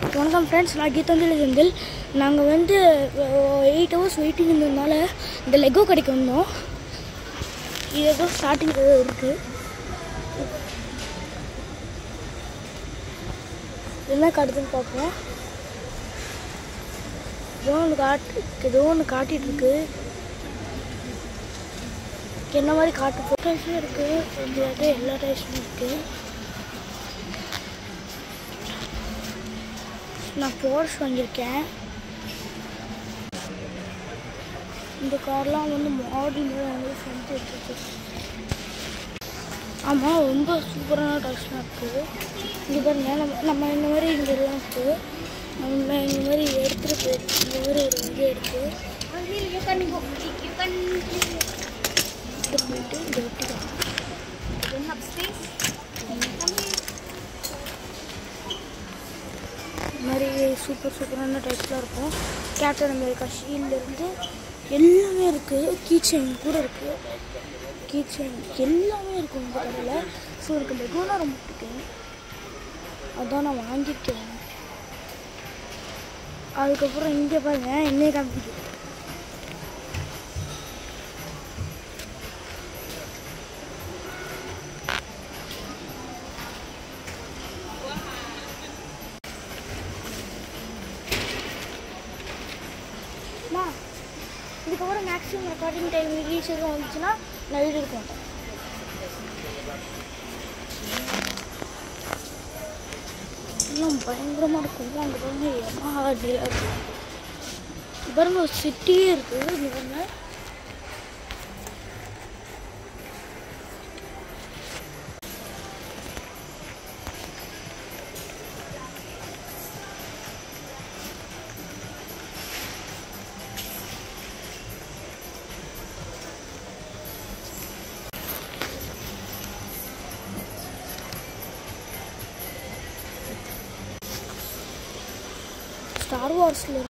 வணக்கம் ஃப்ரெண்ட்ஸ், நான் கீதாஞ்சலி செந்தில். நாங்கள் 8 hours வெயிட்டிங் இருந்ததுனால இந்த லெகோ கடைக்கு வந்தோம். இது ஏதோ ஸ்டார்டிங் இருக்குது. என்ன காட்டுதுன்னு பார்ப்போம். ஏதோ ஒன்று காட்டிகிட்ருக்கு. என்ன மாதிரி காட்டு ஃபோட்டோஸும் இருக்குது, எல்லா டைஸும் இருக்குது. நான் போர்ஸ் வாங்கியிருக்கேன். இந்த கார்லாம் மாடல் செஞ்சு எடுத்துருக்கு. ஆமாம், ரொம்ப சூப்பரான டாய்ஸ்லாம் இருக்குது. இங்கே பாருங்க, நம்ம இந்த மாதிரி இங்கே எல்லாம் இருக்குது. நம்ம இந்த மாதிரி எடுத்துகிட்டு போயிருக்கு. இந்த மாதிரி ஒரு இது இருக்குது. போயிட்டு இங்கே விட்டுக்கலாம். இந்த மாதிரி சூப்பரான டைப்ஸ்லாம் இருக்கும். கேப்டன் அமெரிக்கா ஷீல்ட்லேருந்து எல்லாமே இருக்குது. கீ செயின் கூட இருக்குது. கீ செயின் எல்லாமே இருக்கும் இந்த கடையில். ஸோ எனக்கு லெகோனா ரொம்ப பிடிக்கும், அதான் நான் வாங்கியிருக்கேன். அதுக்கப்புறம் இங்கே பாருங்க, என்னையே காமிக்குது. இதுக்கப்புறம் மேக்ஸிமம் ரெக்கார்டிங் டைம் ரீச் எதுவும் வந்துச்சுன்னா நான் வீடியோ எடுக்க மாட்டேன். இன்னும் பயங்கரமாக இருக்கும். அங்கே பாருங்க, எம்மாடியாக இருக்கும். பாருங்க, ஒரு சிட்டியே இருக்குது. இங்கே பாருங்க, ஸ்டார் வார்ஸில்